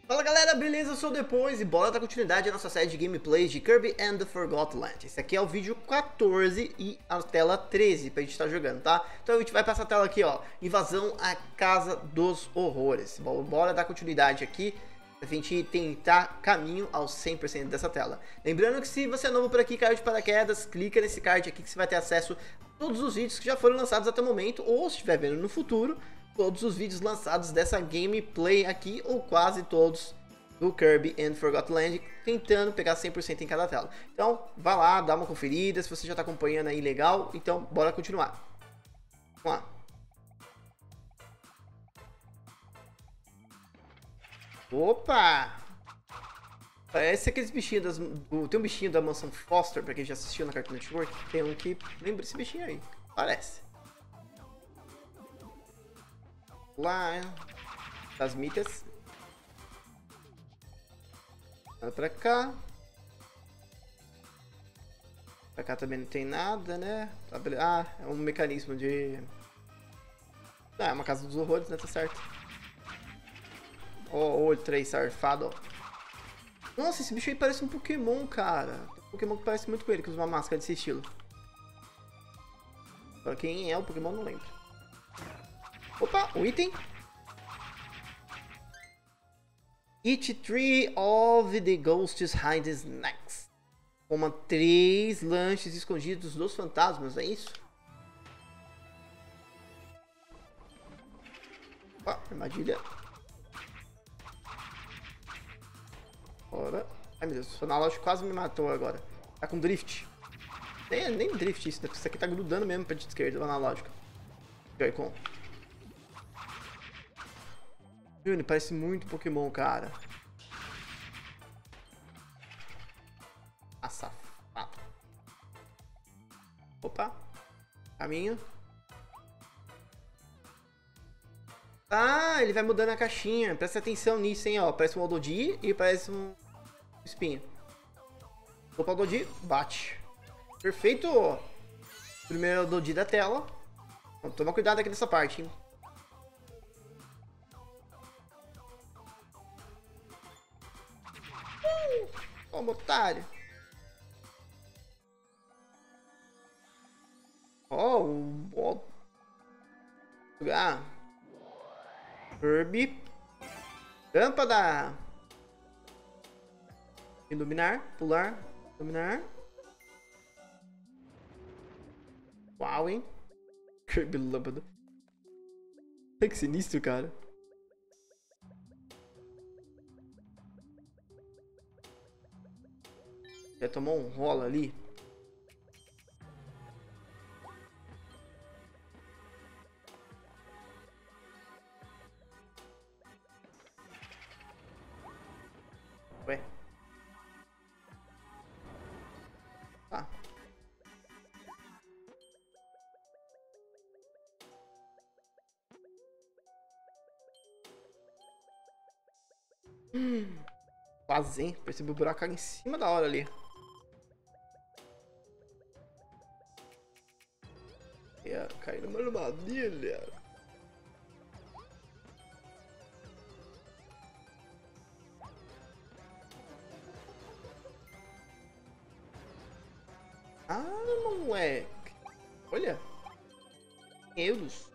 Fala galera, beleza? Eu sou o Depois e bora dar continuidade à nossa série de gameplays de Kirby and the Forgotten Land. Esse aqui é o vídeo 14 e a tela 13 pra gente estar jogando, tá? Então a gente vai passar a tela aqui, ó, Invasão à Casa dos Horrores. Bora dar continuidade aqui pra gente tentar caminho aos 100% dessa tela. Lembrando que se você é novo por aqui, caiu de paraquedas, clica nesse card aqui que você vai ter acesso a todos os vídeos que já foram lançados até o momento, ou se estiver vendo no futuro, todos os vídeos lançados dessa gameplay aqui, ou quase todos, do Kirby and Forgotten Land, tentando pegar 100% em cada tela. Então, vai lá, dá uma conferida, se você já está acompanhando aí, legal. Então, bora continuar. Vamos lá. Opa! Parece aqueles bichinhos tem um bichinho da Mansão Foster, pra quem já assistiu na Cartoon Network, tem um que lembra esse bichinho aí. Parece. Lá, das mitas. Vai pra cá. Pra cá também não tem nada, né? Ah, é um mecanismo de... Ah, é uma casa dos horrores, né? Tá certo. Ó, o olho 3 sarfado, ó. Nossa, esse bicho aí parece um Pokémon, cara. Tem um Pokémon que parece muito com ele, que usa uma máscara desse estilo. Pra quem é o Pokémon, não lembro. Opa, um item. Each three of the ghosts hide snacks. Coma 3 lanches escondidos dos fantasmas, é isso? Opa, armadilha. Bora. Ai meu Deus, o analógico quase me matou agora. Tá com drift. Nem drift isso, né? Isso aqui tá grudando mesmo pra esquerda, o analógico. Joy-Con. Juni, parece muito Pokémon, cara. Ah, safado. Opa. Caminho. Ah, ele vai mudando a caixinha. Presta atenção nisso, hein, ó. Parece um Ododi e parece um espinho. Opa, Ododi, bate. Perfeito. Primeiro Ododi da tela. Então, toma cuidado aqui nessa parte, hein. Toma, otário. Ó, o... Ah. Kirby. Lâmpada. Iluminar. Pular. Iluminar. Uau, hein? Kirby lâmpada. Que sinistro, cara. Já tomou um rola ali. Ué. Tá. Quase, hein? Percebi o buraco em cima da hora ali. Cair numa armadilha. Ah, moleque. Olha. Euros.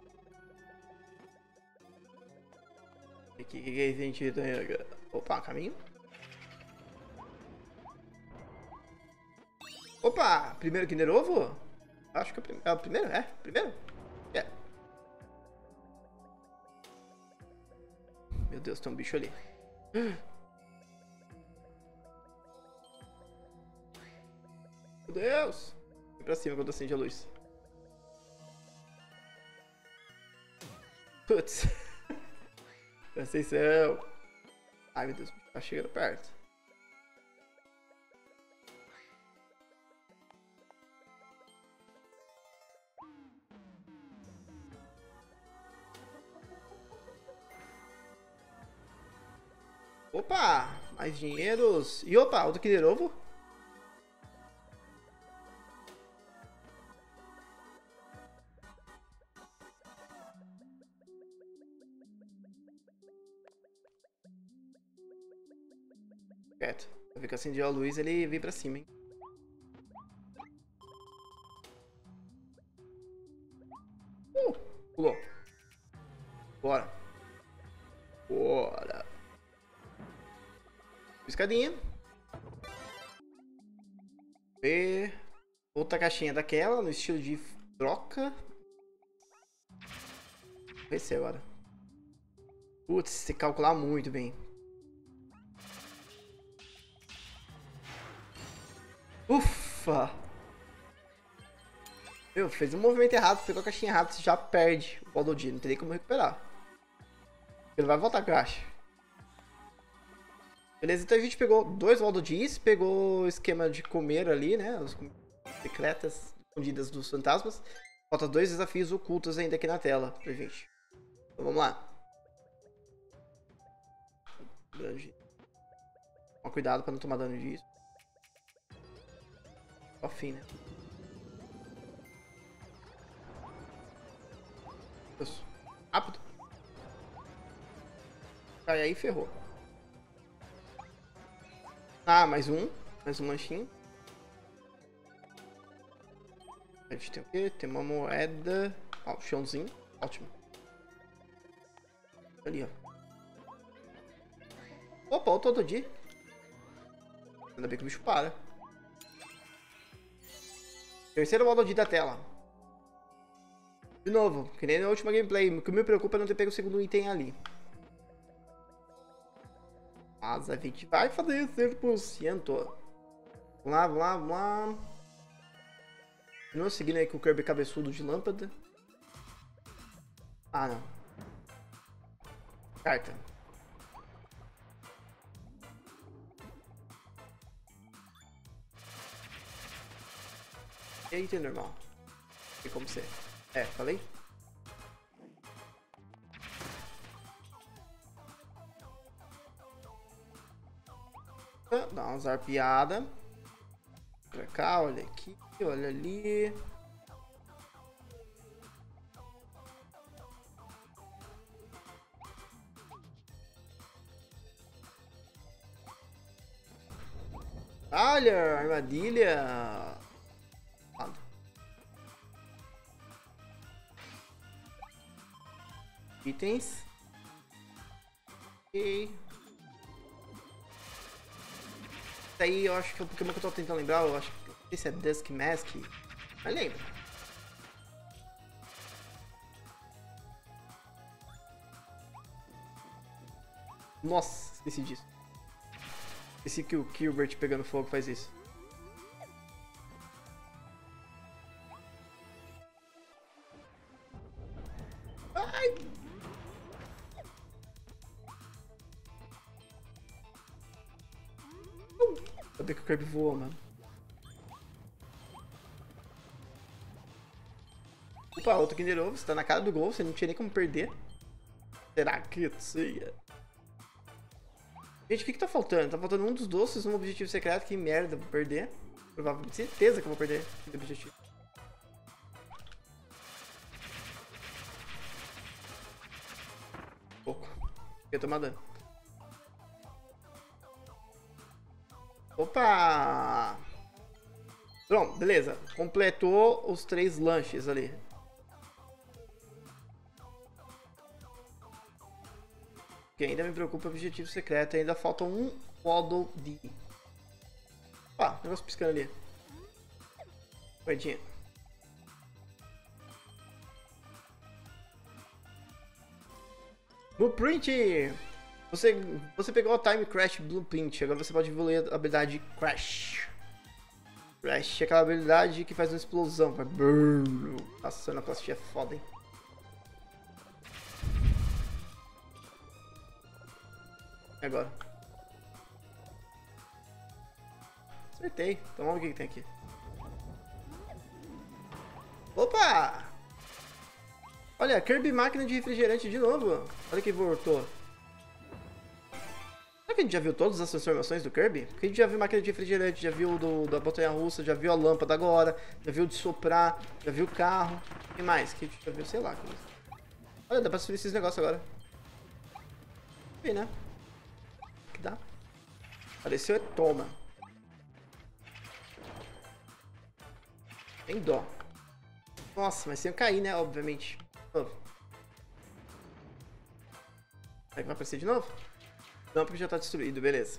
O que é esse sentido aí, agora? Opa, caminho. Opa, primeiro Kinder Ovo? Acho que é o primeiro, é? Primeiro? É. Meu Deus, tem um bicho ali. Meu Deus! Vem pra cima quando acende a luz. Putz. Presta atenção. Ai meu Deus, tá chegando perto. Opa! Mais dinheiros. E opa, outro Kinder Ovo. Quieto. Eu vi que acendeu a luz, ele veio pra cima, hein? Pulou. Bora. Bora. Escadinha. E outra caixinha daquela, no estilo de troca. Vai ser agora. Putz, se calcular muito bem. Ufa! Meu, fez um movimento errado, pegou a caixinha errada, você já perde o Waddle Dee, não tem nem como recuperar. Ele vai voltar a caixa. Beleza, então a gente pegou 2 Waddle Dees, pegou o esquema de comer ali, né? As secretas escondidas dos fantasmas. Falta 2 desafios ocultos ainda aqui na tela pra gente. Então vamos lá. Toma cuidado pra não tomar dano disso. Só fim, né? Isso. Rápido. Cai aí, ferrou. Ah, mais um lanchinho. A gente tem o quê? Tem uma moeda. Ó, o chãozinho. Ótimo. Ali, ó. Opa, o Waddle Dee. Ainda bem que o bicho para. Terceiro Waddle Dee da tela. De novo, que nem na última gameplay. O que me preocupa é não ter pego o segundo item ali. Mas a gente vai fazer 100%. Vamos lá, vamos lá, vamos lá. Continua seguindo aí com o Kirby cabeçudo de lâmpada. Ah, não. Carta. E aí, item normal. Tem como ser. É, falei? Dá uma zarpeada. Pra cá, olha aqui, olha ali. Olha, armadilha. Itens. Ok. Isso aí eu acho que é o Pokémon que eu tô tentando lembrar. Eu acho que não sei se é Dusk Mask. Mas lembra. Nossa, esqueci disso. Esqueci que o Gilbert pegando fogo faz isso. Ai! Sabia que o Kirby voou, mano. Opa, outro Kinder Ovo. Você tá na cara do gol, você não tinha nem como perder. Será que ia? Gente, o que tá faltando? Tá faltando um dos doces, um objetivo secreto. Que merda, vou perder. Provavelmente, certeza que eu vou perder esse objetivo. Pouco. Ia tomar dano. Opa! Pronto, beleza. Completou os 3 lanches ali. O que ainda me preocupa é o objetivo secreto. Ainda falta um Waddle Dee. Opa, negócio piscando ali. Moedinha. Blueprint! Você pegou o Time Crash Blueprint, agora você pode evoluir a habilidade Crash. Crash é aquela habilidade que faz uma explosão. Vai... Nossa, a sonoplastia é foda, hein? E agora? Acertei. Então vamos ver o que tem aqui. Opa! Olha, Kirby máquina de refrigerante de novo. Olha que voltou. Será que a gente já viu todas as transformações do Kirby? Porque a gente já viu máquina de refrigerante, já viu da montanha-russa, já viu a lâmpada agora, já viu de soprar, já viu o carro. O que mais? Que a gente já viu, sei lá. Olha, dá pra subir esses negócios agora. Bem, né? Que dá? Apareceu, toma. Tem dó. Nossa, mas sem eu cair, né? Obviamente. Será que vai aparecer de novo? Não, porque já tá destruído, beleza.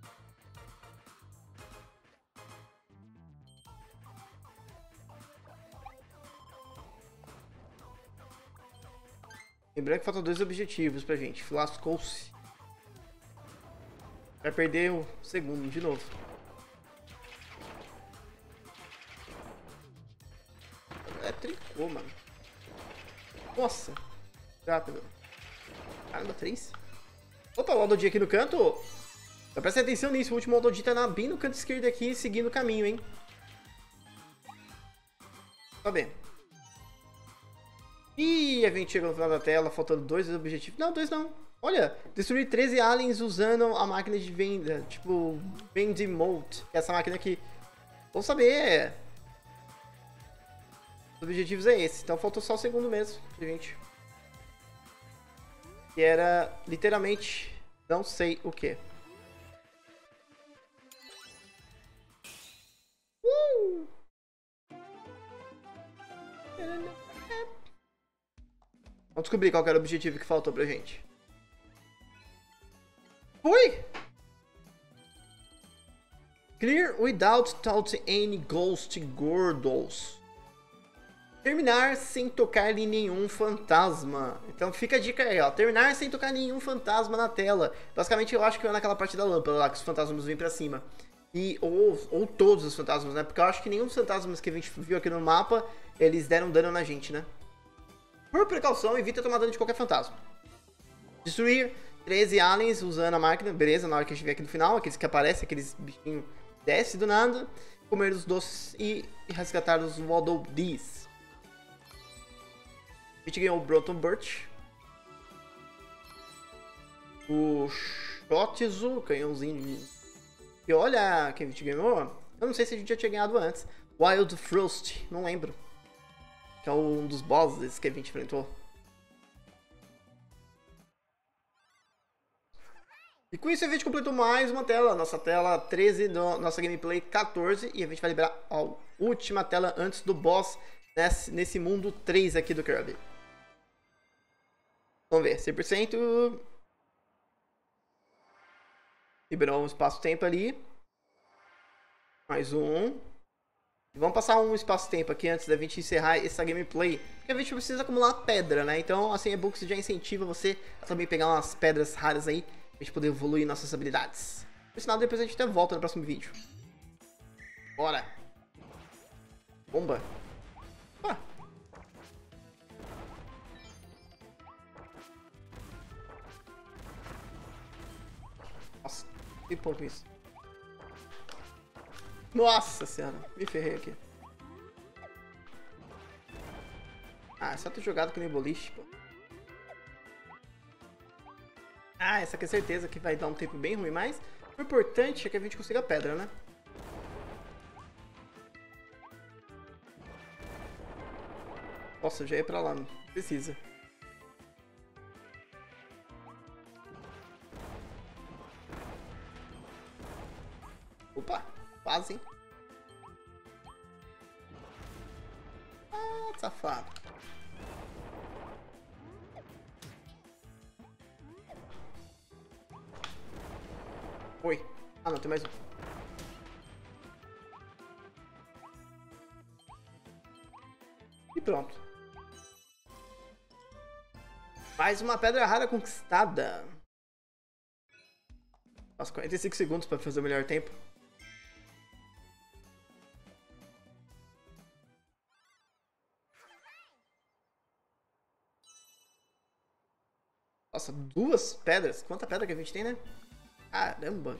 Lembrando que faltam 2 objetivos pra gente. Lascou-se. Vai perder o segundo de novo. É tricô, mano. Nossa. Rápido. Caramba, 3. Opa, o Aldodi aqui no canto. Presta atenção nisso. O último Aldodi tá bem no canto esquerdo aqui, seguindo o caminho, hein. Tá bem. E a gente chegou no final da tela, faltando 2 objetivos. Não, 2 não. Olha, destruir 13 aliens usando a máquina de venda, tipo, Vending Mode, que é essa máquina aqui. Vamos saber. Os objetivos é esse, então faltou só o segundo mesmo, gente. Que era, literalmente, não sei o que. Vamos descobrir qual era o objetivo que faltou pra gente. Foi! Clear without touching any ghost gordos. Terminar sem tocar em nenhum fantasma. Então fica a dica aí, ó. Terminar sem tocar nenhum fantasma na tela. Basicamente eu acho que é naquela parte da lâmpada lá que os fantasmas vêm pra cima. Ou todos os fantasmas, né? Porque eu acho que nenhum dos fantasmas que a gente viu aqui no mapa, eles deram dano na gente, né? Por precaução, evita tomar dano de qualquer fantasma. Destruir 13 aliens usando a máquina. Beleza, na hora que a gente vê aqui no final, aqueles que aparecem, aqueles bichinhos descem do nada. Comer os doces e resgatar os Waddle Dees. A gente ganhou o Broughton Birch. O Shotzu, canhãozinho. E olha quem a gente ganhou. Eu não sei se a gente já tinha ganhado antes. Wild Frost, não lembro. Que é um dos bosses que a gente enfrentou. E com isso a gente completou mais uma tela. Nossa tela 13, nossa gameplay 14. E a gente vai liberar a última tela antes do boss nesse mundo 3 aqui do Kirby. Vamos ver, 100%. Liberou um espaço-tempo ali. Mais um. Vamos passar um espaço-tempo aqui antes da gente encerrar essa gameplay. Porque a gente precisa acumular pedra, né? Então, assim, é bom que isso já incentiva você a também pegar umas pedras raras aí. Pra gente poder evoluir nossas habilidades. Por sinal, depois a gente até volta no próximo vídeo. Bora. Bomba. Ah. Nossa, que ponto isso. Nossa senhora, me ferrei aqui. Ah, é só ter jogado que nem boliche, pô. Ah, essa aqui é certeza que vai dar um tempo bem ruim, mas o importante é que a gente consiga a pedra, né? Nossa, já ia pra lá, não precisa. Opa, quase, hein? Ah, safado. Oi. Ah, não, tem mais um. E pronto. Mais uma pedra rara conquistada. Nossa, 45 segundos para fazer o melhor tempo. Nossa, 2 pedras? Quanta pedra que a gente tem, né? Caramba.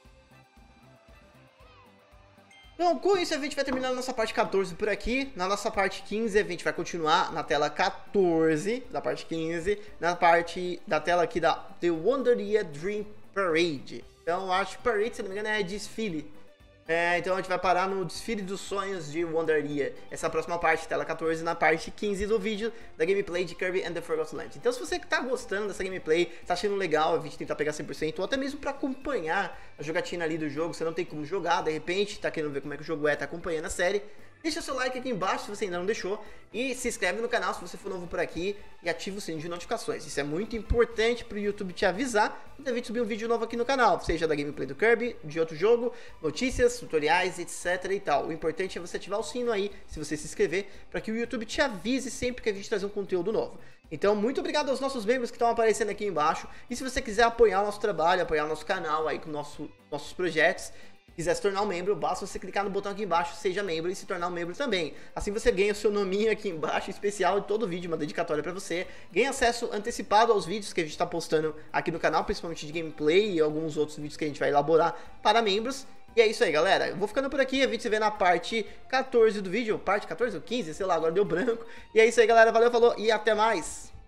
Então, com isso a gente vai terminar a nossa parte 14 por aqui. Na nossa parte 15 a gente vai continuar na tela 14 da parte 15. Na parte da tela aqui da The Wonderia Dream Parade. Então, acho que Parade, se não me engano, é desfile. Então a gente vai parar no Desfile dos Sonhos de Wonderia. Essa próxima parte, tela 14, na parte 15 do vídeo da gameplay de Kirby and the Forgotten Land. Então se você tá gostando dessa gameplay, tá achando legal a gente tentar pegar 100%, ou até mesmo pra acompanhar a jogatina ali do jogo, você não tem como jogar, de repente tá querendo ver como é que o jogo tá acompanhando a série, deixa seu like aqui embaixo se você ainda não deixou e se inscreve no canal se você for novo por aqui e ativa o sininho de notificações. Isso é muito importante para o YouTube te avisar quando a gente subir um vídeo novo aqui no canal, seja da gameplay do Kirby, de outro jogo, notícias, tutoriais, etc e tal. O importante é você ativar o sino aí, se você se inscrever, para que o YouTube te avise sempre que a gente trazer um conteúdo novo. Então, muito obrigado aos nossos membros que estão aparecendo aqui embaixo. E se você quiser apoiar o nosso trabalho, apoiar o nosso canal aí com nossos projetos, quiser se tornar um membro, basta você clicar no botão aqui embaixo, seja membro e se tornar um membro também. Assim você ganha o seu nominho aqui embaixo, especial de todo vídeo, uma dedicatória pra você. Ganha acesso antecipado aos vídeos que a gente tá postando aqui no canal, principalmente de gameplay e alguns outros vídeos que a gente vai elaborar para membros. E é isso aí, galera. Eu vou ficando por aqui, a gente se vê na parte 14 do vídeo, parte 14 ou 15, sei lá, agora deu branco. E é isso aí, galera. Valeu, falou e até mais!